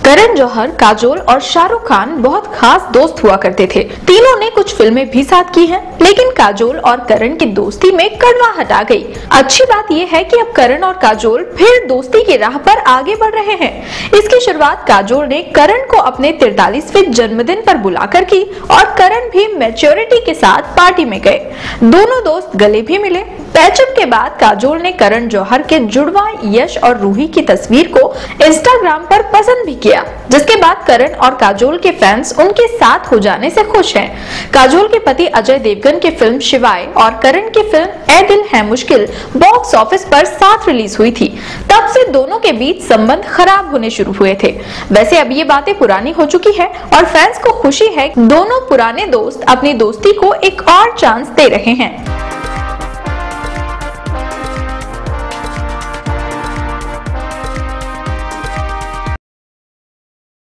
करण जौहर, काजोल और शाहरुख खान बहुत खास दोस्त हुआ करते थे। तीनों ने कुछ फिल्में भी साथ की हैं, लेकिन काजोल और करण की दोस्ती में कड़वाहट आ गई। अच्छी बात यह है कि अब करण और काजोल फिर दोस्ती की राह पर आगे बढ़ रहे हैं। इसकी शुरुआत काजोल ने करण को अपने 43वें जन्मदिन पर बुलाकर की और करण भी मैच्योरिटी के साथ पार्टी में गए। दोनों दोस्त गले भी मिले। पैचअप के बाद काजोल ने करण जौहर के जुड़वा यश और रूही की तस्वीर को इंस्टाग्राम पर पसंद भी किया, जिसके बाद करण और काजोल के फैंस उनके साथ हो जाने से खुश हैं। काजोल के पति अजय देवगन की फिल्म शिवाय और करण की फिल्म ए दिल है मुश्किल बॉक्स ऑफिस पर साथ रिलीज हुई थी। तब से दोनों के बीच संबंध खराब होने शुरू हुए थे। वैसे अब ये बातें पुरानी हो चुकी है और फैंस को खुशी है कि दोनों पुराने दोस्त अपनी दोस्ती को एक और चांस दे रहे हैं।